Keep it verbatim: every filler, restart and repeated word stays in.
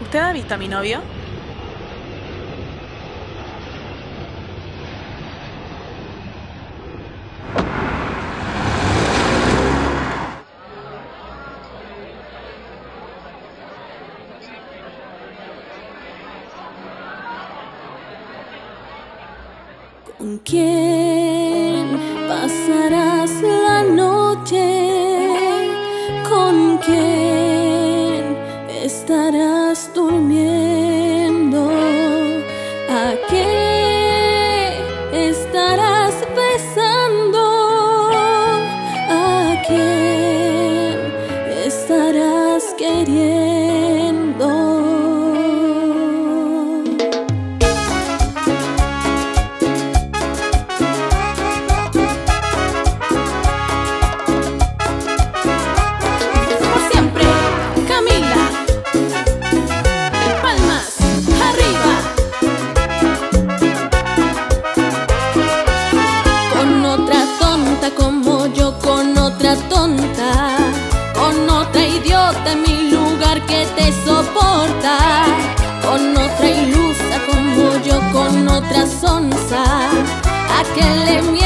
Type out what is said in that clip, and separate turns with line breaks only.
¿Usted ha visto a mi novio?
¿Con quién pasarás la noche? ¿Con quién estarás durmiendo? ¿A qué estarás besando? ¿A quién estarás queriendo? Tonta, con otra idiota en mi lugar que te soporta, con otra ilusa como yo, con otra sonsa, a que le